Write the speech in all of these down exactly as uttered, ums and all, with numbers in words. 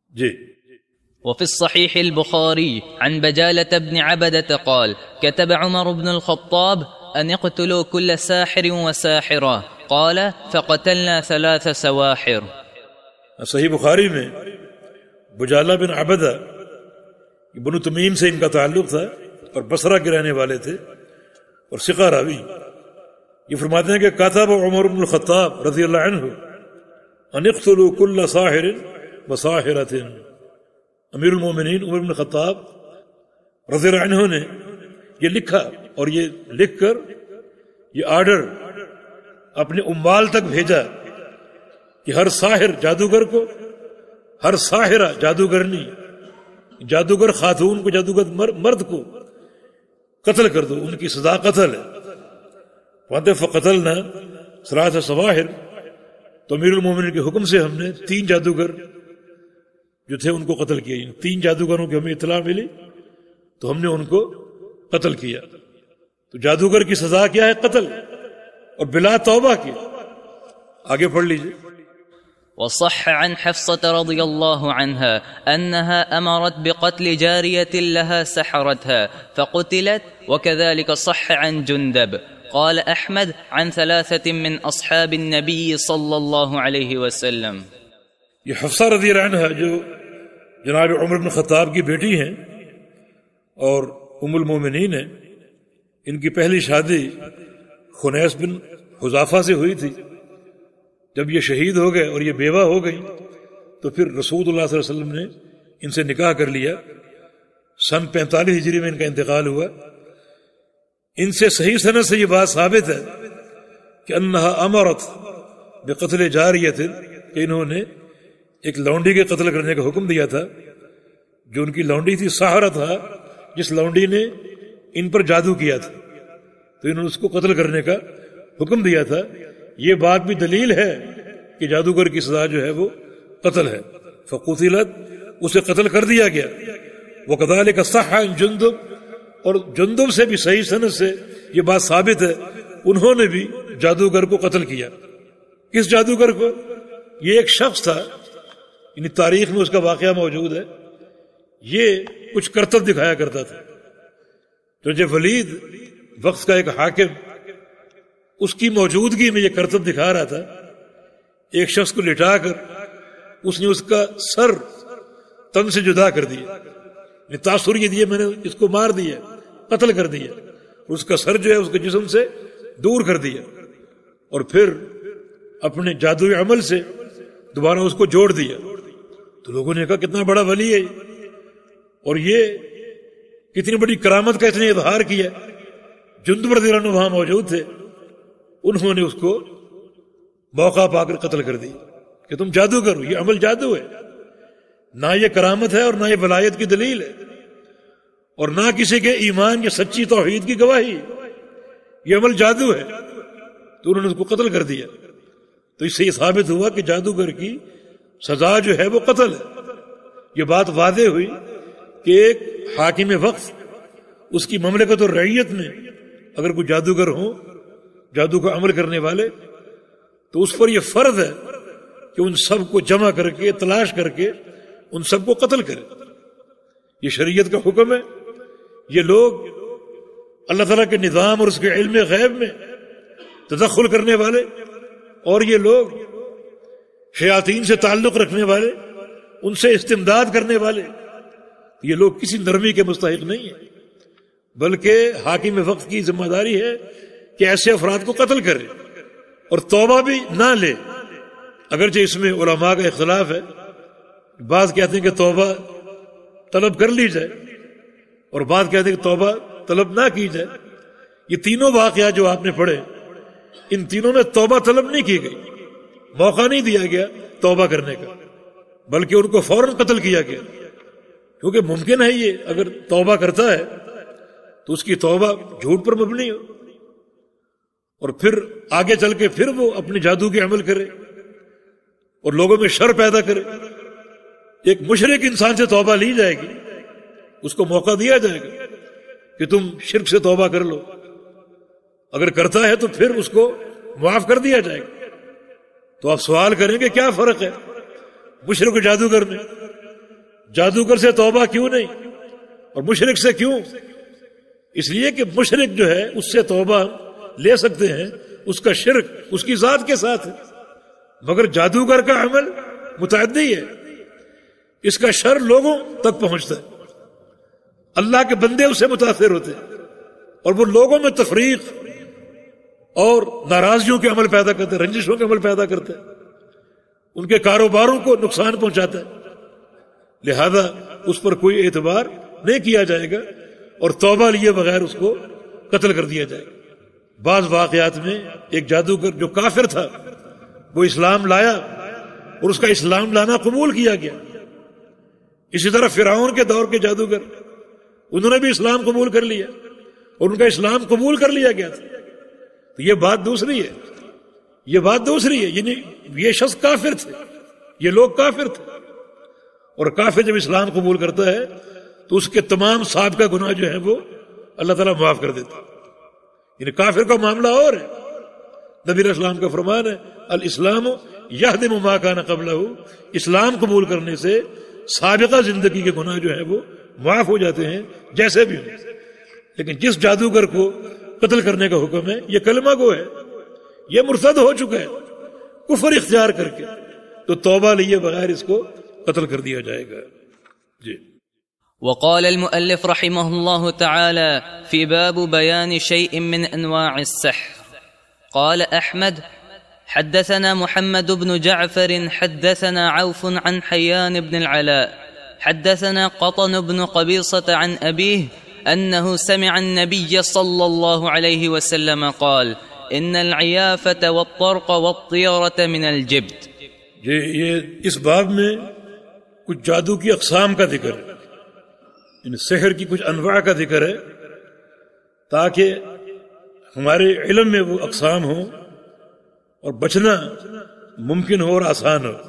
جی. وفي الصحيح البخاري عن بجالة بن عبدة قال كتب عمر بن الخطاب أن يقتلوا كل ساحر وساحرة قال فقتلنا ثلاث سواحر. صحیح بخاری میں بجالہ بن عبدہ بن تمیم سے ان کا تعلق تھا اور بصرہ کے رہنے والے تھے اور ثقہ راوی. یہ فرماتے ہیں کہ کتب عمر بن الخطاب رضی اللہ عنہ ان اقتلوا كل ساحر وساحرة. امیر المومنین عمر بن الخطاب رضی اللہ عنہ نے یہ لکھا اور یہ لکھ کر یہ آرڈر اپنے اموال تک بھیجا کہ ہر ساحر جادوگر کو، ہر ساحرہ جادوگرنی، جادوگر خاتون کو، جادوگر مرد کو قتل کر دو، ان کی سزا قتل ہے. وانتے فقتلنا ثلاث سواحر، تو امیر المومنین کے حکم سے ہم نے تین جادوگر جو تھے ان کو قتل کیا. تین جادوگروں کی ہمیں اطلاع ملی تو ہم نے ان کو قتل کیا. تو جادوگر کی سزا کیا ہے؟ قتل، اور بلا توبہ کی. آگے پڑھ لیجئے. وصح عن حفصة رضي الله عنها أنها أمرت بقتل جارية لها سحرتها فقتلت، وكذلك صح عن جندب. قال أحمد عن ثلاثة من أصحاب النبي صلى الله عليه وسلم. یہ حفصہ رضی اللہ عنہ جو جناب عمر بن خطاب کی بیٹی ہیں اور ام المومنین ہیں، ان کی پہلی شادی خنیس بن حذافہ سے ہوئی تھی. جب یہ شہید ہو گئے اور یہ بیوہ ہو گئی تو پھر رسول اللہ صلی اللہ علیہ وسلم نے ان سے نکاح کر لیا. سن پینتالیس ہجری میں ان کا انتقال ہوا. ان سے صحیح سند سے یہ بات ثابت ہے کہ انہا امرت بقتل جاریت، کہ انہوں نے ایک لونڈی کے قتل کرنے کا حکم دیا تھا. جو ان کی لونڈی تھی ساحرہ تھا، جس لونڈی نے ان پر جادو کیا تھا، تو انہوں نے اس کو قتل کرنے کا حکم دیا تھا. یہ بات بھی دلیل ہے کہ جادوگر کی سزا جو ہے وہ قتل ہے. فقتلت، اسے قتل کر دیا گیا. وکذالک صح عن جندب، اور جندب سے بھی صحیح سند سے یہ بات ثابت ہے انہوں نے بھی جادوگر کو قتل کیا. کس جادوگر کو؟ یہ ایک شخص تھا، یعنی تاریخ میں اس کا واقعہ موجود ہے. یہ کچھ کرتب دکھایا کرتا تھا. تو جب ولید وقت کا ایک حاکم اس کی موجودگی میں یہ کرتب دکھا رہا تھا، ایک شخص کو لٹا کر اس نے اس کا سر تن سے جدا کر دیا. تاثر یہ دیا میں نے اس کو مار دیا، قتل کر دیا، اس کا سر جو ہے اس کے جسم سے دور کر دیا، اور پھر اپنے جادوئی عمل سے دوبارہ اس کو جوڑ دیا. تو لوگوں نے کہا کتنا بڑا ولی ہے، اور یہ کتنی بڑی کرامت کا اس نے اظہار کیا. جندب رضی اللہ عنہ وہاں موجود تھے، انہوں نے اس کو موقع پا کر قتل کر دی کہ تم جادو کرو، یہ عمل جادو ہے. نہ یہ کرامت ہے اور نہ یہ ولایت کی دلیل ہے، اور نہ کسی کے ایمان یا سچی توحید کی گواہی. یہ عمل جادو ہے. تو انہوں نے اس کو قتل کر دیا. تو اس سے یہ ثابت ہوا کہ جادوگر کی سزا جو ہے وہ قتل ہے. یہ بات واضح ہوئی کہ ایک حاکم وقت، اس کی مملکت اور رعیت میں اگر کوئی جادوگر ہوں، جادو کا عمل کرنے والے، تو اس پر یہ فرض ہے کہ ان سب کو جمع کر کے، تلاش کر کے ان سب کو قتل کرے. یہ شریعت کا حکم ہے. یہ لوگ اللہ تعالیٰ کے نظام اور اس کے علم غیب میں تدخل کرنے والے، اور یہ لوگ شیاطین سے تعلق رکھنے والے، ان سے استمداد کرنے والے، یہ لوگ کسی نرمی کے مستحق نہیں ہیں، بلکہ حاکم وقت کی ذمہ داری ہے کہ ایسے افراد کو قتل کرے اور توبہ بھی نہ لے. اگرچہ اس میں علماء کا اختلاف ہے. بعض کہتے ہیں کہ توبہ طلب کر لی جائے، اور بعض کہتے ہیں کہ توبہ طلب نہ کی جائے. یہ تینوں واقعات جو آپ نے پڑھے، ان تینوں میں توبہ طلب نہیں کی گئی، موقع نہیں دیا گیا توبہ کرنے کا، بلکہ ان کو فوراً قتل کیا گیا. کیونکہ ممکن ہے یہ اگر توبہ کرتا ہے تو اس کی توبہ جھوٹ پر مبنی ہو، اور پھر آگے چل کے پھر وہ اپنے جادو کے عمل کرے اور لوگوں میں شر پیدا کرے. ایک مشرک انسان سے توبہ لی جائے گی، اس کو موقع دیا جائے گا کہ تم شرک سے توبہ کر لو. اگر کرتا ہے تو پھر اس کو معاف کر دیا جائے گا. تو آپ سوال کریں گے کیا فرق ہے مشرک و جادوگر میں؟ جادوگر سے توبہ کیوں نہیں اور مشرک سے کیوں؟ اس لیے کہ مشرک جو ہے اس سے توبہ لے سکتے ہیں، اس کا شرک اس کی ذات کے ساتھ ہے، مگر جادوگر کا عمل متعدی ہے، اس کا شر لوگوں تک پہنچتا ہے، اللہ کے بندے اسے متاثر ہوتے ہیں اور وہ لوگوں میں تفریق اور ناراضیوں کے عمل پیدا کرتے ہیں، رنجشوں کے عمل پیدا کرتے ہیں، ان کے کاروباروں کو نقصان پہنچاتا ہے، لہذا اس پر کوئی اعتبار نہیں کیا جائے گا اور توبہ لیے بغیر اس کو قتل کر دیا جائے گا۔ بعض واقعات میں ایک جادوگر جو کافر تھا وہ اسلام لایا اور اس کا اسلام لانا قبول کیا گیا۔ اسی طرح فرعون کے دور کے جادوگر انہوں نے بھی اسلام قبول کر لیا اور ان کا اسلام قبول کر لیا گیا تھا۔ تو یہ بات دوسری ہے، یہ بات دوسری ہے، یعنی یہ شخص کافر تھے، یہ لوگ کافر تھے، اور کافر جب اسلام قبول کرتا ہے تو اس کے تمام سابقہ گناہ جو ہیں وہ اللہ تعالیٰ معاف کر دیتا ہے۔ یعنی کافر کا معاملہ اور ہے، نبی علیہ السلام کا فرمان ہے الاسلام یہدم ما کان قبلہ، اسلام قبول کرنے سے سابقہ زندگی کے گناہ جو ہیں وہ معاف ہو جاتے ہیں جیسے بھی ہوں۔ لیکن جس جادوگر کو قتل کرنے کا حکم ہے یہ کلمہ گو ہے، یہ مرتد ہو چکا ہے کفر اختیار کر کے، تو توبہ لیے بغیر اس کو قتل کر دیا جائے گا۔ جی۔ وقال المؤلف رحمه الله تعالى في باب بيان شيء من أنواع السحر، قال أحمد حدثنا محمد بن جعفر حدثنا عوف عن حيان بن العلاء حدثنا قطن بن قبيصة عن أبيه أنه سمع النبي صلى الله عليه وسلم قال إن العيافة والطرق والطيرة من الجبت۔ یہ اس باب میں کچھ جادو کی اقسام کا ذکر ہے، ان سحر کی کچھ انواع کا ذکر ہے تاکہ ہمارے علم میں وہ اقسام ہوں اور بچنا ممکن ہو اور آسان ہو۔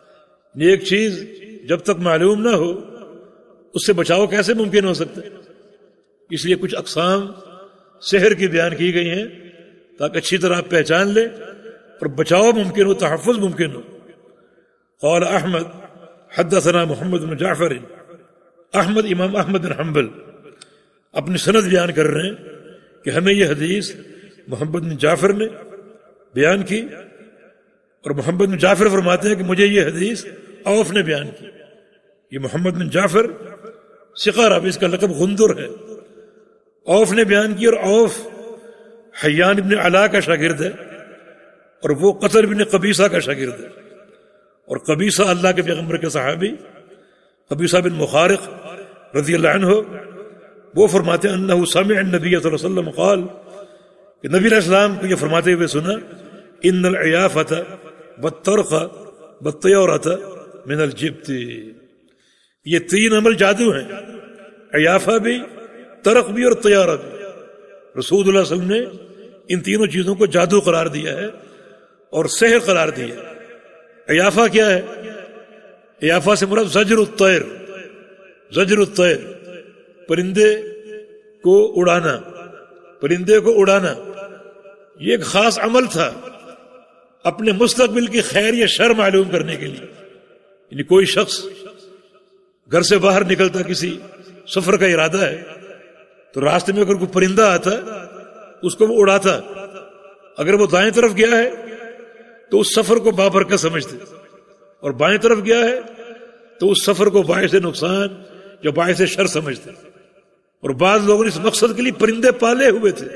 ایک چیز جب تک معلوم نہ ہو اس سے بچاؤ کیسے ممکن ہو سکتا ہے؟ اس لیے کچھ اقسام سحر کی بیان کی گئی ہیں تاکہ اچھی طرح آپ پہچان لیں اور بچاؤ ممکن ہو، تحفظ ممکن ہو۔ قال احمد حدثنا محمد بن جعفر، احمد امام احمد بن حنبل اپنی سند بیان کر رہے ہیں کہ ہمیں یہ حدیث محمد بن جعفر نے بیان کی، اور محمد بن جعفر فرماتے ہیں کہ مجھے یہ حدیث عوف نے بیان کی۔ یہ محمد بن جعفر ثقہ راوی، اس کا لقب غندر ہے، عوف نے بیان کی، اور عوف حیان ابن علا کا شاگرد ہے اور وہ قطر بن قبیصہ کا شاگرد ہے، اور قبیصہ اللہ کے پیغمبر کے صحابی قبیصہ بن مخارق رضی اللہ عنہ وہ فرماتے ہیں انہ سمع النبی صلی اللہ علیہ وسلم قال، کہ نبی علیہ السلام کو یہ فرماتے ہوئے سنا ان العیافۃ والطرق والطیرۃ من الجبت، یہ تین عمل جادو ہیں، عیافہ بھی، طرق بھی اور طیارہ بھی۔ رسول اللہ صلی اللہ علیہ وسلم نے ان تینوں چیزوں کو جادو قرار دیا ہے اور سحر قرار دیا ہے۔ عیافہ کیا ہے؟ عیافہ سے مراد زجر الطیر، زجر الطیر، پرندے کو اڑانا، پرندے کو اڑانا، یہ ایک خاص عمل تھا اپنے مستقبل کی خیر یا شر معلوم کرنے کے لیے۔ یعنی کوئی شخص گھر سے باہر نکلتا، کسی سفر کا ارادہ ہے، تو راستے میں اگر کوئی پرندہ آتا اس کو وہ اڑاتا، اگر وہ دائیں طرف گیا ہے تو اس سفر کو بابرکت سمجھتے، اور بائیں طرف گیا ہے تو اس سفر کو باعث نقصان یا باعث شر سمجھتے۔ اور بعض لوگوں نے اس مقصد کے لیے پرندے پالے ہوئے تھے،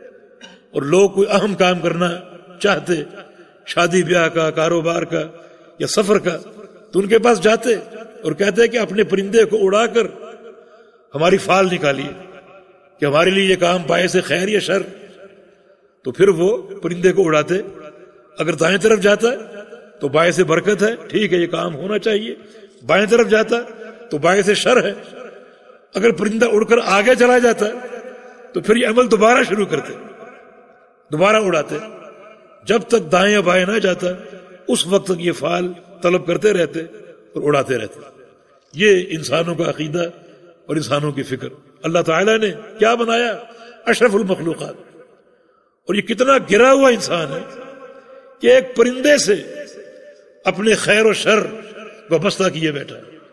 اور لوگ کوئی اہم کام کرنا چاہتے، شادی بیاہ کا، کاروبار کا یا سفر کا، تو ان کے پاس جاتے اور کہتے کہ اپنے پرندے کو اڑا کر ہماری فال نکالیے کہ ہمارے لیے یہ کام باعث خیر یا شر۔ تو پھر وہ پرندے کو اڑاتے، اگر دائیں طرف جاتا تو باعث برکت ہے، ٹھیک ہے یہ کام ہونا چاہیے، بائیں طرف جاتا تو باعث شر ہے۔ اگر پرندہ اڑ کر آگے چلا جاتا تو پھر یہ عمل دوبارہ شروع کرتے، دوبارہ اڑاتے، جب تک دائیں یا بائیں نہ جاتا اس وقت تک یہ فال طلب کرتے رہتے اور اڑاتے رہتے۔ یہ انسانوں کا عقیدہ اور انسانوں کی فکر۔ اللہ تعالیٰ نے کیا بنایا؟ اشرف المخلوقات، اور یہ کتنا گرا ہوا انسان ہے کہ ایک پرندے سے اپنے خیر و شر وابستہ کیے بیٹھا،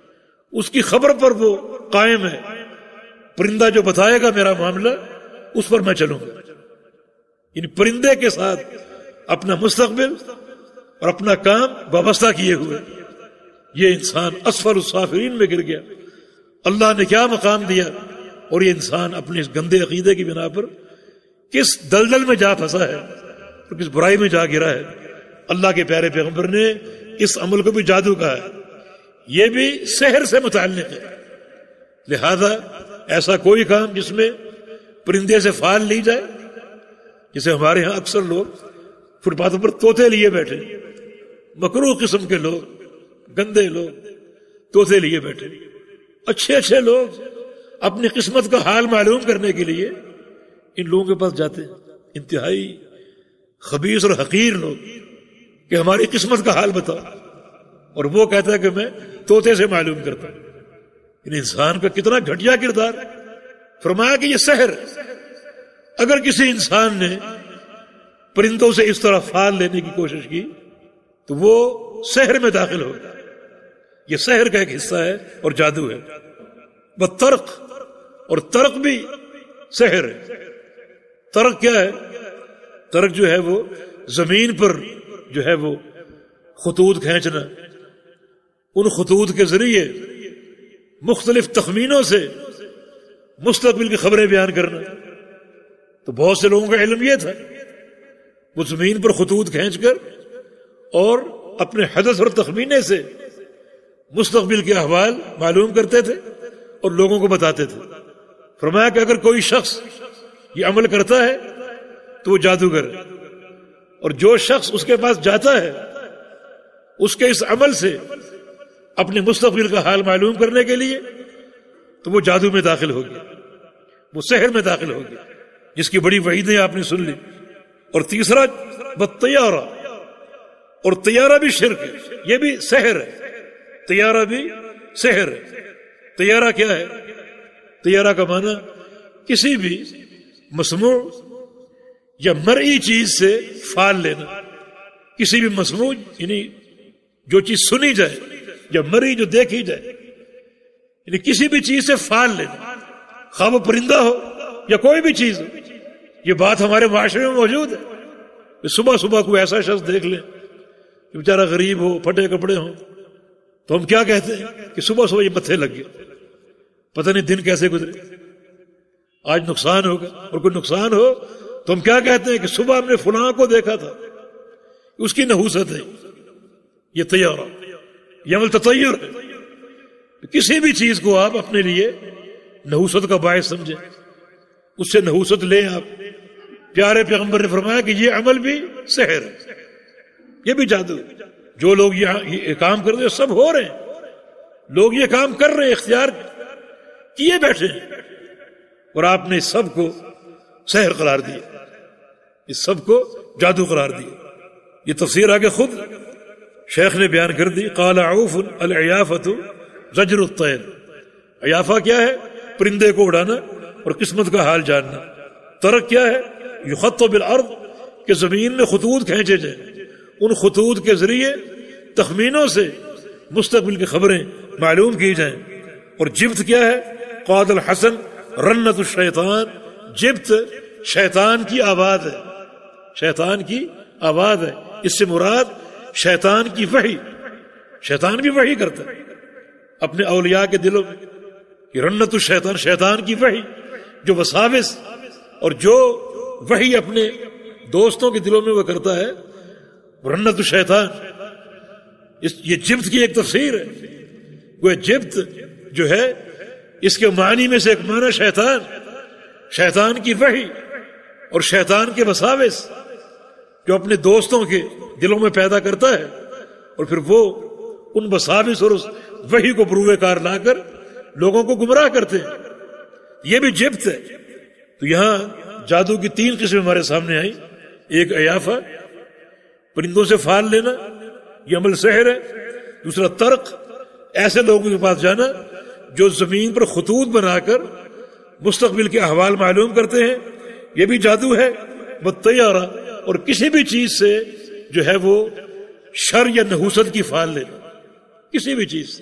اس کی خبر پر وہ قائم ہے. پرندہ جو بتائے گا میرا معاملہ اس پر میں چلوں گا. یعنی پرندے کے ساتھ اپنا مستقبل اور اپنا کام وابستہ کیے ہوئے یہ انسان اسفل السافلین میں گر گیا. اللہ نے کیا مقام دیا اور یہ انسان اپنے اس گندے عقیدے کی بنا پر کس دلدل میں جا پھنسا ہے اور کس برائی میں جا گرا ہے. اللہ کے پیارے پیغمبر نے اس عمل کو بھی جادو کہا ہے, یہ بھی سحر سے متعلق ہے. لہذا ایسا کوئی کام جس میں پرندے سے فال لی جائے, جسے ہمارے ہاں اکثر لوگ فٹ پاتھوں پر طوطے لیے بیٹھے, مکروہ قسم کے لوگ, گندے لوگ طوطے لیے بیٹھے. اچھے اچھے لوگ اپنی قسمت کا حال معلوم کرنے کے لیے ان لوگوں کے پاس جاتے ہیں, انتہائی خبیث اور حقیر لوگ, کہ ہماری قسمت کا حال بتاؤ, اور وہ کہتا ہے کہ میں طوطے سے معلوم کرتا ہوں. ان انسان کا کتنا گھٹیا کردار ہے. فرمایا کہ یہ سحر, اگر کسی انسان نے پرندوں سے اس طرح فال لینے کی کوشش کی تو وہ سحر میں داخل ہوگا. یہ سحر کا ایک حصہ ہے اور جادو ہے. وہ ترق, اور ترق بھی سحر ہے. ترق کیا ہے؟ ترق جو ہے وہ زمین پر جو ہے وہ خطوط کھینچنا, ان خطوط کے ذریعے مختلف تخمینوں سے مستقبل کی خبریں بیان کرنا. تو بہت سے لوگوں کا علم یہ تھا, وہ زمین پر خطوط کھینچ کر اور اپنے حدث اور تخمینے سے مستقبل کے احوال معلوم کرتے تھے اور لوگوں کو بتاتے تھے. فرمایا کہ اگر کوئی شخص یہ عمل کرتا ہے تو وہ جادوگر ہے, اور جو شخص اس کے پاس جاتا ہے اس کے اس عمل سے اپنے مستقبل کا حال معلوم کرنے کے لیے تو وہ جادو میں داخل ہو گیا, وہ سحر میں داخل ہو گیا, جس کی بڑی وعیدیں آپ نے سن لی. اور تیسرا بطیارہ, اور طیارہ بھی شرک ہے, یہ بھی سحر ہے. طیارہ بھی سحر ہے. طیارہ کیا ہے؟ طیارہ کا معنی کسی بھی مسموع یا مرئی چیز سے فال لینا. کسی بھی مسموع یعنی جو چیز سنی جائے یا مرئی جو دیکھی جائے, یعنی کسی بھی چیز سے فال لینا, خواہ وہ پرندہ ہو یا کوئی بھی چیز ہو. یہ بات ہمارے معاشرے میں موجود ہے. صبح صبح کوئی ایسا شخص دیکھ لیں کہ بیچارہ غریب ہو, پھٹے کپڑے ہوں, تو ہم کیا کہتے ہیں کہ صبح صبح یہ متھے لگ گئے, پتہ نہیں دن کیسے گزرے, آج نقصان ہوگا. اور کوئی نقصان ہو تو ہم کیا کہتے ہیں کہ صبح ہم نے فلاں کو دیکھا تھا, اس کی نحوست ہے. یہ طیارہ, یہ عمل تطیر ہے. کسی بھی چیز کو آپ اپنے لیے نحوست کا باعث سمجھیں, اس سے نحوست لیں آپ. پیارے پیغمبر نے فرمایا کہ یہ عمل بھی سحر ہے, یہ بھی جادو. جو لوگ یہ کام کر رہے ہیں سب ہو رہے ہیں, لوگ یہ کام کر رہے ہیں, اختیار کیے بیٹھے ہیں, اور آپ نے اس سب کو سحر قرار دیا, اس سب کو جادو قرار دیا. یہ تفسیر آگے خود شیخ نے بیان کر دی. قال عوف العیافۃ زجر الطیر. عیافہ کیا ہے؟ پرندے کو اڑانا اور قسمت کا حال جاننا. ترک کیا ہے؟ یخط بالارض, کہ زمین میں خطوط کھینچے جائیں, ان خطوط کے ذریعے تخمینوں سے مستقبل کی خبریں معلوم کی جائیں. اور جبت کیا ہے؟ قاد الحسن رنت الشیطان. جبت شیطان کی آواز ہے, شیطان کی آواز ہے. اس سے مراد شیطان کی وحی. شیطان بھی وحی کرتا ہے اپنے اولیاء کے دلوں میں. کہ رنت الشیطان, شیطان کی وحی, جو وساوس اور جو وحی اپنے دوستوں کے دلوں میں وہ کرتا ہے, رنت الشیطان. اس یہ جبت کی ایک تفسیر ہے. وہ جبت جو ہے اس کے معنی میں سے ایک معنی شیطان, شیطان کی وحی اور شیطان کے وساوس جو اپنے دوستوں کے دلوں میں پیدا کرتا ہے, اور پھر وہ ان وساوس اور اس وحی کو بروئے کار لا کر لوگوں کو گمراہ کرتے ہیں. یہ بھی جبت ہے. تو یہاں جادو کی تین قسمیں ہمارے سامنے آئی. ایک عیافہ, پرندوں سے فال لینا, یہ عمل سحر ہے. دوسرا ترق, ایسے لوگوں کے پاس جانا جو زمین پر خطوط بنا کر مستقبل کے احوال معلوم کرتے ہیں, یہ بھی جادو ہے. والطیارہ, اور کسی بھی چیز سے جو ہے وہ شر یا نحوست کی فال لینا, کسی بھی چیز سے.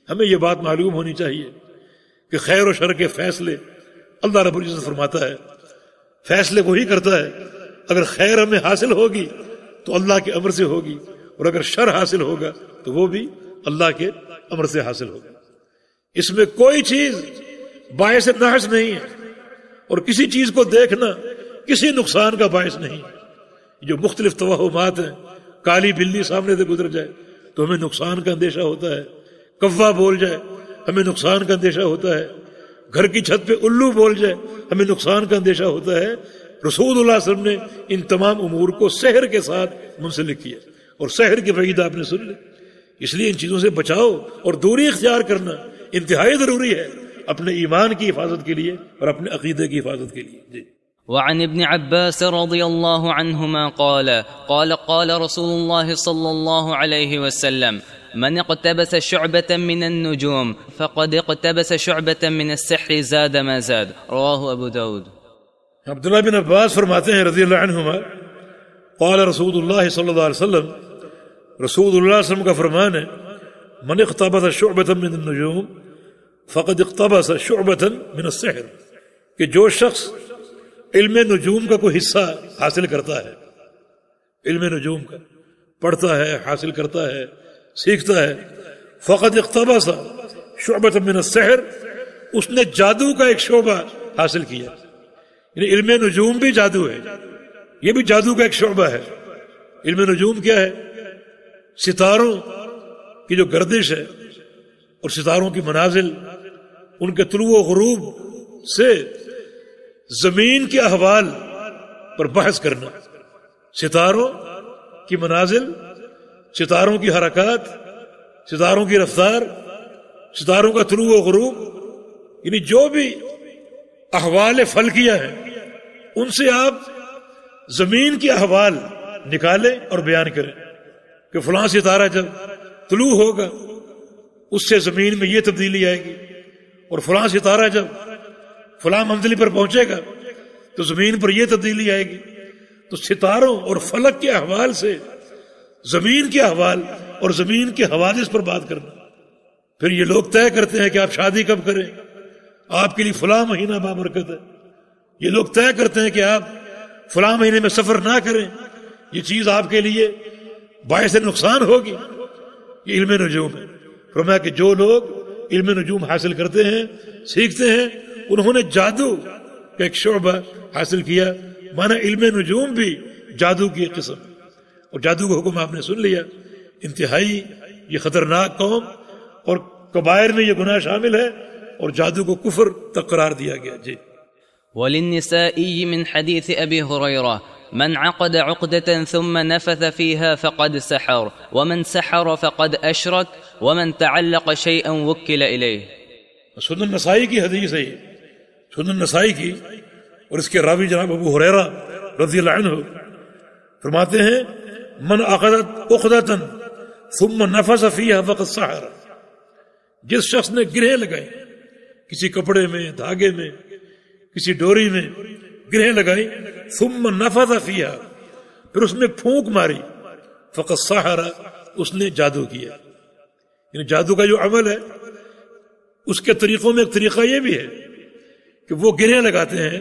ہمیں یہ بات معلوم ہونی چاہیے کہ خیر و شر کے فیصلے اللہ رب العزت فرماتا ہے، فیصلے وہی کرتا ہے. اگر خیر ہمیں حاصل ہوگی تو اللہ کے امر سے ہوگی، اور اگر شر حاصل ہوگا تو وہ بھی اللہ کے امر سے حاصل ہوگا. اس میں کوئی چیز باعث نحس نہیں ہے، اور کسی چیز کو دیکھنا کسی نقصان کا باعث نہیں. جو مختلف توہمات ہیں، کالی بلی سامنے سے گزر جائے تو ہمیں نقصان کا اندیشہ ہوتا ہے، کوا بول جائے ہمیں نقصان کا اندیشہ ہوتا ہے، گھر کی چھت پہ الو بول جائے ہمیں نقصان کا اندیشہ ہوتا ہے. رسول اللہ صلی اللہ علیہ وسلم نے ان تمام امور کو سحر کے ساتھ منسلک کیا، اور سحر کی وعید آپ نے سن لی. اس لیے ان چیزوں سے بچاؤ اور دوری اختیار کرنا انتہائی ضروری ہے اپنے ایمان کی حفاظت کے لیے اور اپنے عقیدے کی حفاظت کے لیے. جی. وعن ابن عباس رضي الله عنهما قال قال قال رسول الله صلى الله عليه وسلم من اقتبس شعبة من النجوم فقد اقتبس شعبة من السحر زاد ما زاد. رواه ابو داود. عبداللہ بن عباس فرماتے ہیں رضی اللہ عنہما، قال رسول اللہ صلی اللہ علیہ وسلم، رسول اللہ صلی اللہ علیہ وسلم کا فرمان ہے، من اقتبس شعبة من النجوم فقد اقتبس شعبة من السحر، کہ جو شخص علم نجوم کا کوئی حصہ حاصل کرتا ہے، علم نجوم کا پڑھتا ہے، حاصل کرتا ہے، سیکھتا ہے، فقد اقتبس شعبۃ من السحر، اس نے جادو کا ایک شعبہ حاصل کیا. یعنی علم نجوم بھی جادو ہے، یہ بھی جادو کا ایک شعبہ ہے. علم نجوم کیا ہے؟ ستاروں کی جو گردش ہے اور ستاروں کی منازل، ان کے طلوع و غروب سے زمین کے احوال پر بحث کرنا، ستاروں کی منازل، ستاروں کی حرکات، ستاروں کی رفتار، ستاروں کا طلوع و غروب، یعنی جو بھی احوال فلکیہ ہیں ان سے آپ زمین کے احوال نکالیں اور بیان کریں کہ فلاں ستارہ جب طلوع ہوگا اس سے زمین میں یہ تبدیلی آئے گی، اور فلاں ستارہ جب فلاں منزل پر پہنچے گا تو زمین پر یہ تبدیلی آئے گی. تو ستاروں اور فلک کے احوال سے زمین کے احوال اور زمین کے حوادث پر بات کرنا. پھر یہ لوگ طے کرتے ہیں کہ آپ شادی کب کریں، آپ کے لیے فلاں مہینہ بابرکت ہے. یہ لوگ طے کرتے ہیں کہ آپ فلاں مہینے میں سفر نہ کریں، یہ چیز آپ کے لیے باعث نقصان ہوگی. یہ علم نجوم ہے. فرمایا کہ جو لوگ علم نجوم حاصل کرتے ہیں، سیکھتے ہیں، انہوں نے جادو کا ایک شعبہ حاصل کیا. مانا علم نجوم بھی جادو کی ایک قسم، اور جادو کا حکم آپ نے سن لیا. انتہائی یہ خطرناک قوم، اور کبائر میں یہ گناہ شامل ہے، اور جادو کو کفر تک قرار دیا گیا. جی. وللنسائي من حديث أبي هريرة من عقد عقدة ثم نفث فيها فقد سحر ومن سحر فقد أشرك ومن تعلق شيئا وكل إليه. سنن نسائی کی حدیث ہے یہ، سنن نسائی کی، اور اس کے راوی جناب ابو ہریرہ رضی اللہ عنہ فرماتے ہیں من عقدت عقدة ثم نفث فيها فقد سحر. جس شخص نے گرہیں لگائی کسی کپڑے میں، دھاگے میں، کسی ڈوری میں گرہیں لگائی، ثم نفث فيها، پھر اس میں پھونک ماری، فقد سحر، اس نے جادو کیا. یعنی جادو کا جو عمل ہے اس کے طریقوں میں ایک طریقہ یہ بھی ہے کہ وہ گرہیں لگاتے ہیں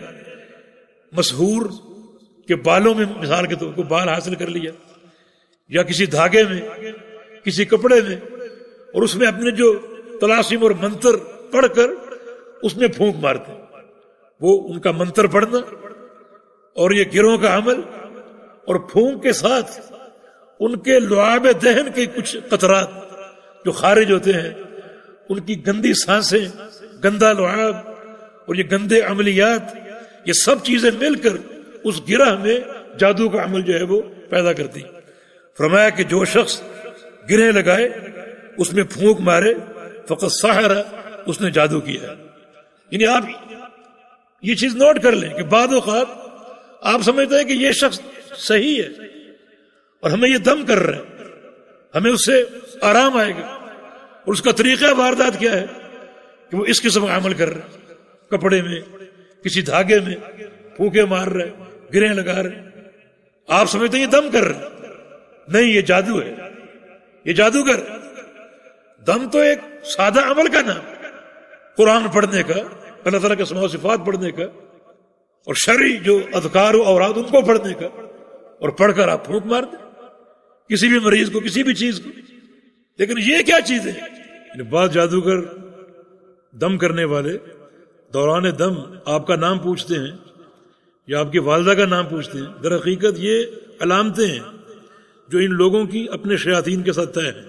مسحور کے بالوں میں، مثال کے طور پر بال حاصل کر لیا، یا کسی دھاگے میں، کسی کپڑے میں، اور اس میں اپنے جو طلاسم اور منتر پڑھ کر اس میں پھونک مارتے ہیں. وہ ان کا منتر پڑھنا اور یہ گروہ کا عمل، اور پھونک کے ساتھ ان کے لعاب دہن کے کچھ قطرات جو خارج ہوتے ہیں، ان کی گندی سانسیں، گندا لعاب اور یہ گندے عملیات، یہ سب چیزیں مل کر اس گرہ میں جادو کا عمل جو ہے وہ پیدا کرتی. فرمایا کہ جو شخص گرہیں لگائے اس میں پھونک مارے، فقط سحر، اس نے جادو کیا. یعنی آپ یہ چیز نوٹ کر لیں کہ بعض اوقات آپ سمجھتے ہیں کہ یہ شخص صحیح ہے اور ہمیں یہ دم کر رہا ہے، ہمیں اس سے آرام آئے گا، اور اس کا طریقہ واردات کیا ہے کہ وہ اس قسم کا عمل کر رہا ہے، کپڑے میں، کسی دھاگے میں پھونکے مار رہے، گرہیں لگا رہے. آپ سمجھتے ہیں یہ دم کر رہے، نہیں، یہ جادو ہے، یہ جادوگر. دم تو ایک سادہ عمل کا نام، قرآن پڑھنے کا، اللہ تعالیٰ کے اسماء و صفات پڑھنے کا، اور شرعی جو اذکار و اوراد ان کو پڑھنے کا، اور پڑھ کر آپ پھونک مار دیں کسی بھی مریض کو، کسی بھی چیز کو۔ لیکن یہ کیا چیز ہے؟ یعنی بعض جادوگر دم کرنے والے دوران دم آپ کا نام پوچھتے ہیں یا آپ کی والدہ کا نام پوچھتے ہیں، در حقیقت یہ علامتیں ہیں جو ان لوگوں کی اپنے شیاطین کے ساتھ طے ہیں۔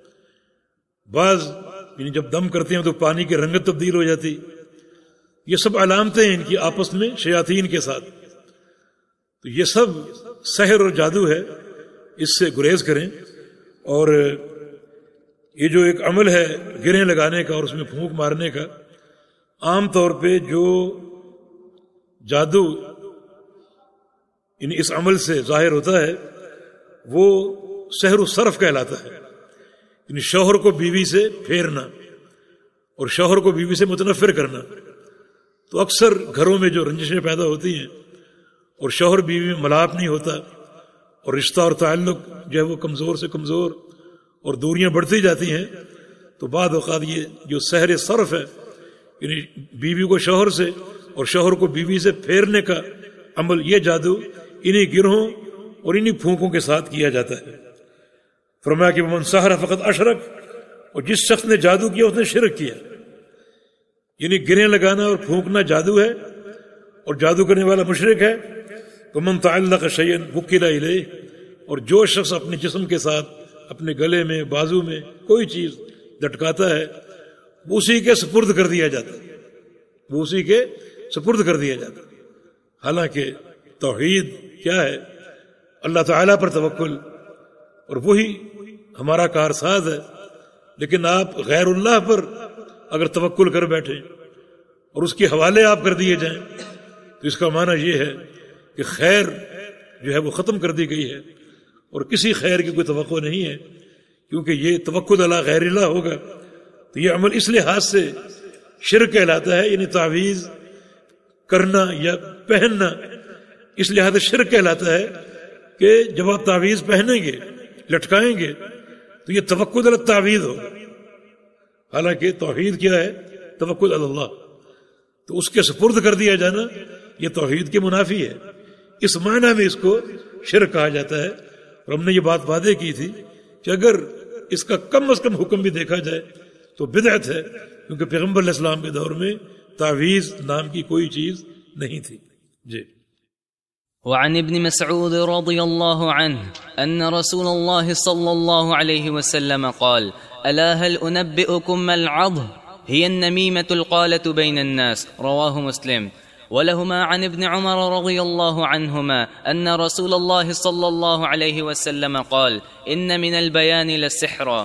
بعض یعنی جب دم کرتے ہیں تو پانی کی رنگت تبدیل ہو جاتی، یہ سب علامتیں ہیں ان کی آپس میں شیاطین کے ساتھ۔ تو یہ سب سحر اور جادو ہے، اس سے گریز کریں۔ اور یہ جو ایک عمل ہے گریں لگانے کا اور اس میں پھونک مارنے کا، عام طور پہ جو جادو یعنی اس عمل سے ظاہر ہوتا ہے وہ سحر و صرف کہلاتا ہے، یعنی شوہر کو بیوی سے پھیرنا اور شوہر کو بیوی سے متنفر کرنا۔ تو اکثر گھروں میں جو رنجشیں پیدا ہوتی ہیں اور شوہر بیوی میں ملاپ نہیں ہوتا اور رشتہ اور تعلق جو ہے وہ کمزور سے کمزور اور دوریاں بڑھتی جاتی ہیں، تو بعض اوقات یہ جو سحر صرف ہے یعنی بیوی کو شوہر سے اور شوہر کو بیوی سے پھیرنے کا عمل، یہ جادو انہی گروہوں اور انہی پھونکوں کے ساتھ کیا جاتا ہے۔ فرمایا کہ من سحر فقط اشرک، اور جس شخص نے جادو کیا اس نے شرک کیا، یعنی گریں لگانا اور پھونکنا جادو ہے اور جادو کرنے والا مشرک ہے۔ تو من تعلق شیئا وکل الیہ، اور جو شخص اپنے جسم کے ساتھ اپنے گلے میں بازو میں کوئی چیز لٹکاتا ہے وہ اسی کے سپرد کر دیا جاتا ہے، وہ اسی کے سپرد کر دیا جاتا ہے۔ حالانکہ توحید کیا ہے؟ اللہ تعالیٰ پر توکل، اور وہی ہمارا کارساز ہے۔ لیکن آپ غیر اللہ پر اگر توکل کر بیٹھیں اور اس کے حوالے آپ کر دیے جائیں تو اس کا معنی یہ ہے کہ خیر جو ہے وہ ختم کر دی گئی ہے اور کسی خیر کی کوئی توقع نہیں ہے، کیونکہ یہ توکل علی غیر اللہ ہوگا تو یہ عمل اس لحاظ سے شرک کہلاتا ہے، یعنی تعویذ کرنا یا پہننا اس لحاظ سے شرک کہلاتا ہے کہ جب آپ تعویذ پہنیں گے لٹکائیں گے تو یہ توکل علی التعویذ ہوگا، حالانکہ توحید کیا ہے؟ توکل علی اللہ۔ تو اس کے سپرد کر دیا جانا یہ توحید کے منافی ہے، اس معنی میں اس کو شرک کہا جاتا ہے۔ اور ہم نے یہ بات واضح کی تھی کہ اگر اس کا کم از کم حکم بھی دیکھا جائے تو بدعت ہے، کیونکہ پیغمبر علیہ السلام کے دور میں تعویذ نام کی کوئی چیز نہیں تھی۔ جی۔ وعن ابن مسعود رضي الله عنه أن رسول الله صلى الله عليه وسلم قال: ألا هل أنبئكم ما العض؟ هي النميمة القالة بين الناس. رواه مسلم. ولهما عن ابن عمر رضي الله عنهما أن رسول الله صلى الله عليه وسلم قال: إن من البيان للسحرا.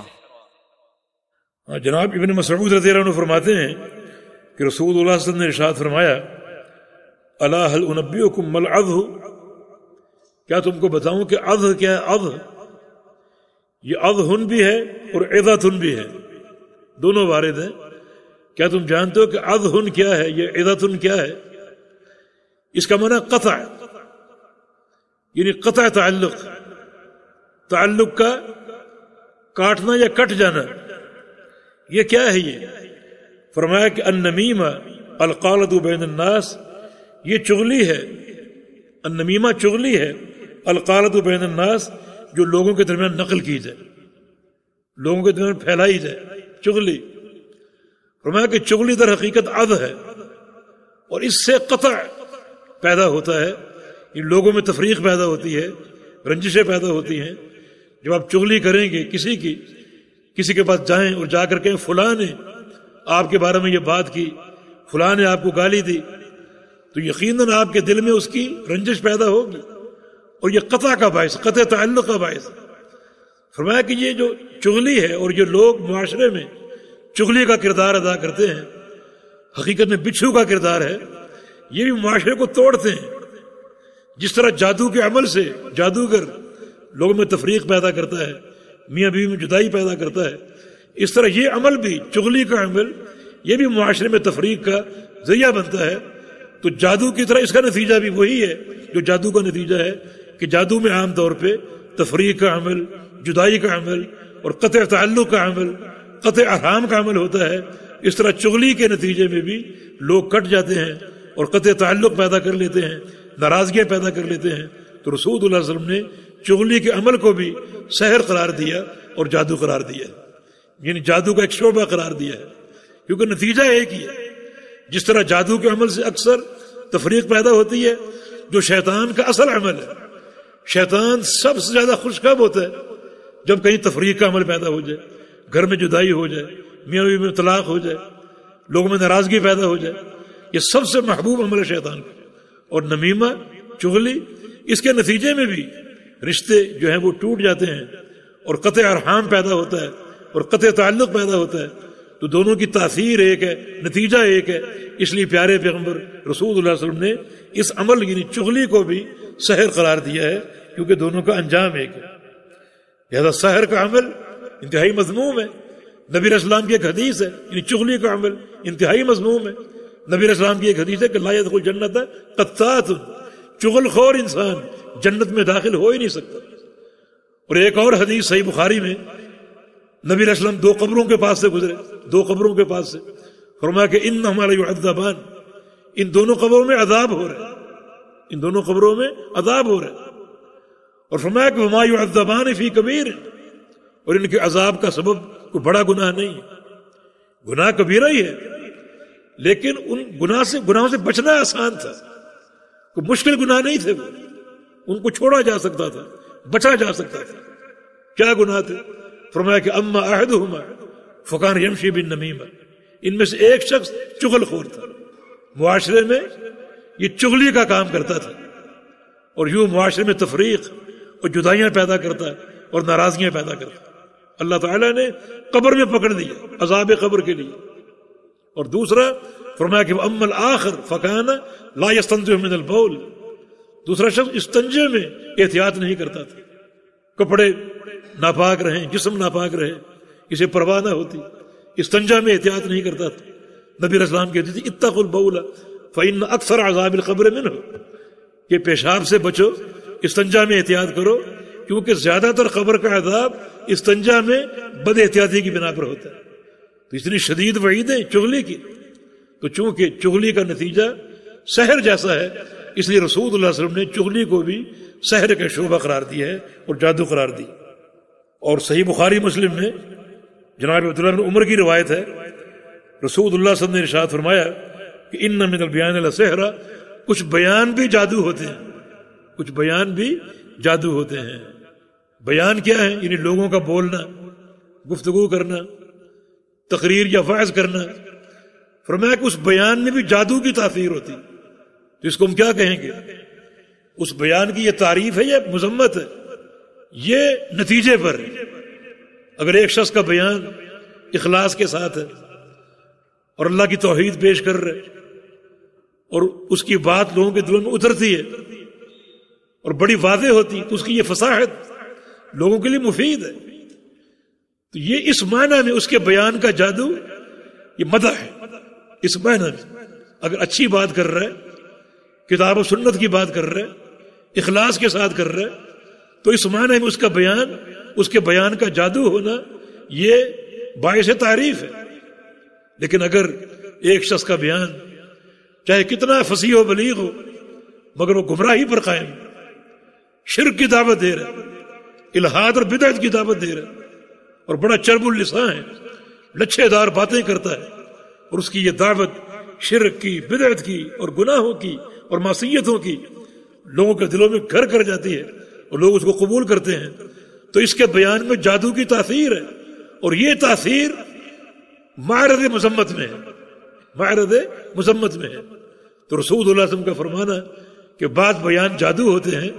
جناب ابن مسعود رضی اللہ عنہ فرماتے ہیں کہ رسول اللہ صلی اللہ علیہ وسلم نے ارشاد فرمایا: الا هل انبئکم ما العض؟ کیا تم کو بتاؤں کہ عض کیا ہے؟ عض یہ عض بھی ہے اور عضت بھی ہے، دونوں وارد ہیں۔ کیا تم جانتے ہو کہ عض کیا ہے، یہ عضت کیا ہے؟ اس کا معنی قطع، یعنی قطع تعلق، تعلق کا کاٹنا یا کٹ جانا۔ یہ کیا ہے؟ یہ فرمایا کہ النمیمہ القالۃ بین الناس، یہ چغلی ہے، النمیمہ چغلی ہے، القالۃ بین الناس جو لوگوں کے درمیان نقل کی جائے، لوگوں کے درمیان پھیلائی جائے، چغلی۔ فرمایا کہ چغلی در حقیقت عض ہے اور اس سے قطع پیدا ہوتا ہے، ان لوگوں میں تفریق پیدا ہوتی ہے، رنجشیں پیدا ہوتی ہیں۔ جب آپ چغلی کریں گے کسی کی، کسی کے پاس جائیں اور جا کر کہیں فلاں نے آپ کے بارے میں یہ بات کی، فلاں نے آپ کو گالی دی، تو یقیناً آپ کے دل میں اس کی رنجش پیدا ہوگی اور یہ قطع کا باعث، قطع تعلق کا باعث۔ فرمایا کہ یہ جو چغلی ہے اور یہ لوگ معاشرے میں چغلی کا کردار ادا کرتے ہیں، حقیقت میں بچھو کا کردار ہے، یہ بھی معاشرے کو توڑتے ہیں۔ جس طرح جادو کے عمل سے جادوگر لوگوں میں تفریق پیدا کرتا ہے، میاں بیوی میں جدائی پیدا کرتا ہے، اس طرح یہ عمل بھی، چغلی کا عمل، یہ بھی معاشرے میں تفریق کا ذریعہ بنتا ہے۔ تو جادو کی طرح اس کا نتیجہ بھی وہی ہے جو جادو کا نتیجہ ہے کہ جادو میں عام طور پہ تفریق کا عمل، جدائی کا عمل اور قطع تعلق کا عمل قطع ارحام کا عمل ہوتا ہے، اس طرح چغلی کے نتیجے میں بھی لوگ کٹ جاتے ہیں اور قطع تعلق پیدا کر لیتے ہیں، ناراضگیاں پیدا کر لیتے ہیں۔ تو رسول اللہ علیہ وسلم نے چغلی کے عمل کو بھی سحر قرار دیا اور جادو قرار دیا ہے، یعنی جادو کا ایک شعبہ قرار دیا ہے، کیونکہ نتیجہ ایک ہی ہے۔ جس طرح جادو کے عمل سے اکثر تفریق پیدا ہوتی ہے، جو شیطان کا اصل عمل ہے، شیطان سب سے زیادہ خوش کب ہوتا ہے؟ جب کہیں تفریق کا عمل پیدا ہو جائے، گھر میں جدائی ہو جائے، میاں بیوی میں طلاق ہو جائے، لوگوں میں ناراضگی پیدا ہو جائے، یہ سب سے محبوب عمل ہے شیطان کا۔ اور نمیمہ، چغلی، اس کے نتیجے میں بھی رشتے جو ہیں وہ ٹوٹ جاتے ہیں اور قطع ارحام پیدا ہوتا ہے اور قطع تعلق پیدا ہوتا ہے۔ تو دونوں کی تاثیر ایک ہے، نتیجہ ایک ہے، اس لیے پیارے پیغمبر رسول اللہ علیہ وسلم نے اس عمل یعنی چغلی کو بھی سحر قرار دیا ہے، کیونکہ دونوں کا انجام ایک ہے۔ لہذا سحر کا عمل انتہائی مذموم ہے۔ نبی علیہ السلام کی ایک حدیث ہے، یعنی چغلی کا عمل انتہائی مذموم ہے۔ نبی علیہ السلام کی ایک حدیث ہے کہ لا يدخل جنت قطات، چغل خور انسان جنت میں داخل ہو ہی نہیں سکتا۔ اور ایک اور حدیث صحیح بخاری میں نبی علیہ السلام دو قبروں کے پاس سے گزرے، دو قبروں کے پاس سے، فرمایا کہ انہما لیعذبان، ان دونوں قبروں میں عذاب ہو رہا ہے، ان دونوں قبروں میں عذاب ہو رہا ہے۔ اور فرمایا کہ وما یعذبان فی کبیر، اور ان کے عذاب کا سبب کوئی بڑا گناہ نہیں ہے، گناہ کبیرہ ہی ہے، لیکن ان گناہ سے گناہوں سے بچنا آسان تھا، کوئی مشکل گناہ نہیں تھے، وہ ان کو چھوڑا جا سکتا تھا، بچا جا سکتا تھا۔ کیا گناہ تھے؟ فرمایا کہ اما احدہما فکان یمشی بالنمیمہ، ان میں سے ایک شخص چغل خور تھا، معاشرے میں یہ چغلی کا کام کرتا تھا اور یوں معاشرے میں تفریق اور جدائیاں پیدا کرتا اور ناراضگیاں پیدا کرتا۔ اللہ تعالیٰ نے قبر میں پکڑ دیا عذاب قبر کے لیے۔ اور دوسرا فرمایا کہ اما الآخر فکان لا یستنزہ من البول، دوسرا شخص استنجے میں احتیاط نہیں کرتا تھا، کپڑے ناپاک رہیں، جسم ناپاک رہے، اسے پرواہ نہ ہوتی، استنجا میں احتیاط نہیں کرتا تھا۔ نبی علیہ السلام کہتے تھے اتقوا البول فإن اکثر عذاب القبر منہ، کہ پیشاب سے بچو، استنجا میں احتیاط کرو، کیونکہ زیادہ تر قبر کا عذاب استنجا میں بد احتیاطی کی بنا پر ہوتا ہے۔ تو اتنی شدید وعیدیں چغلی کی، تو چونکہ چغلی کا نتیجہ سحر جیسا ہے، اس لیے رسول اللہ علیہ وسلم نے چغلی کو بھی سحر کا شعبہ قرار دیا ہے اور جادو قرار دی۔ اور صحیح بخاری مسلم میں جناب عبداللہ بن عمر کی روایت ہے، رسول اللہ صلی اللہ علیہ وسلم نے ارشاد فرمایا کہ ان من البیان لسحر، کچھ بیان بھی جادو ہوتے ہیں، کچھ بیان بھی جادو ہوتے ہیں۔ بیان کیا ہے؟ یعنی لوگوں کا بولنا، گفتگو کرنا، تقریر یا وعظ کرنا۔ فرمایا کہ اس بیان میں بھی جادو کی تاثیر ہوتی، تو اس کو ہم کیا کہیں گے؟ اس بیان کی یہ تعریف ہے یا مذمت ہے؟ یہ نتیجے پر ہے۔ اگر ایک شخص کا بیان اخلاص کے ساتھ ہے اور اللہ کی توحید پیش کر رہے اور اس کی بات لوگوں کے دلوں میں اترتی ہے اور بڑی واضح ہوتی، تو اس کی یہ فصاحت لوگوں کے لیے مفید ہے۔ تو یہ اس معنی میں اس کے بیان کا جادو یہ مدح ہے، اس معنی میں اگر اچھی بات کر رہا ہے، کتاب و سنت کی بات کر رہا ہے، اخلاص کے ساتھ کر رہا ہے، تو اس معنی میں اس کا بیان، اس کے بیان کا جادو ہونا یہ باعث تعریف ہے۔ لیکن اگر ایک شخص کا بیان چاہے کتنا فصیح و بلیغ ہو مگر وہ گمراہی پر قائم، شرک کی دعوت دے رہا ہے، الحاد اور بدعت کی دعوت دے رہا ہے، اور بڑا چرب اللسان ہے، لچھے دار باتیں کرتا ہے، اور اس کی یہ دعوت شرک کی، بدعت کی اور گناہوں کی اور معصیتوں کی لوگوں کے دلوں میں گھر کر جاتی ہے اور لوگ اس کو قبول کرتے ہیں، تو اس کے بیان میں جادو کی تاثیر ہے، اور یہ تاثیر معرض مذمت میں ہے، معرض مذمت میں ہے۔ تو رسول اللہ علیہ وسلم کا فرمانا کہ بعض بیان جادو ہوتے ہیں،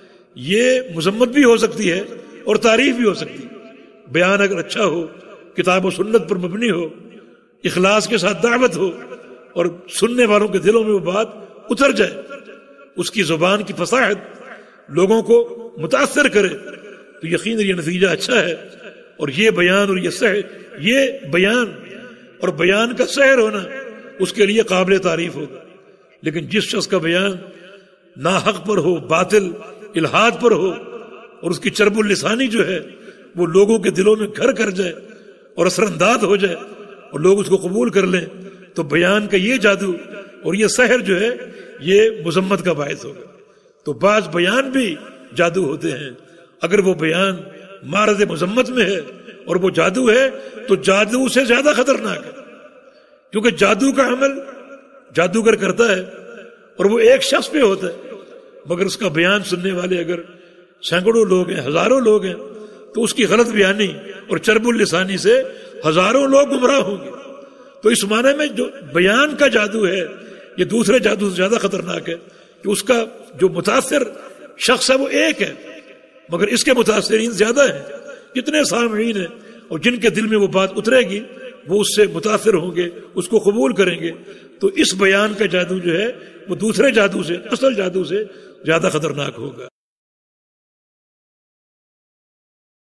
یہ مذمت بھی ہو سکتی ہے اور تعریف بھی ہو سکتی ہے۔ بیان اگر اچھا ہو، کتاب و سنت پر مبنی ہو، اخلاص کے ساتھ دعوت ہو، اور سننے والوں کے دلوں میں وہ بات اتر جائے، اس کی زبان کی فصاحت لوگوں کو متاثر کرے، تو یقیناً یہ نتیجہ اچھا ہے۔ اور یہ بیان اور یہ سحر، یہ بیان اور بیان کا سحر ہونا اس کے لیے قابل تعریف ہوگا۔ لیکن جس شخص کا بیان ناحق پر ہو، باطل الحاد پر ہو، اور اس کی چرب اللسانی جو ہے وہ لوگوں کے دلوں میں گھر کر جائے، اور اثر انداز ہو جائے اور لوگ اس کو قبول کر لیں تو بیان کا یہ جادو اور یہ سحر جو ہے یہ مذمت کا باعث ہوگا. تو بعض بیان بھی جادو ہوتے ہیں، اگر وہ بیان معرض مذمت میں ہے اور وہ جادو ہے تو جادو سے زیادہ خطرناک ہے، کیونکہ جادو کا عمل جادوگر کرتا ہے اور وہ ایک شخص پہ ہوتا ہے، مگر اس کا بیان سننے والے اگر سینکڑوں لوگ ہیں، ہزاروں لوگ ہیں، تو اس کی غلط بیانی اور چرب اللسانی سے ہزاروں لوگ گمراہ ہوں گے. تو اس معنی میں جو بیان کا جادو ہے یہ دوسرے جادو سے زیادہ خطرناک ہے کہ اس کا جو متاثر شخص ہے وہ ایک ہے، مگر اس کے متاثرین زیادہ ہیں. جتنے سامعین ہیں اور جن کے دل میں وہ بات اترے گی وہ اس سے متاثر ہوں گے، اس کو قبول کریں گے. تو اس بیان کا جادو جو ہے وہ دوسرے جادو سے، اصل جادو سے زیادہ خطرناک ہوگا.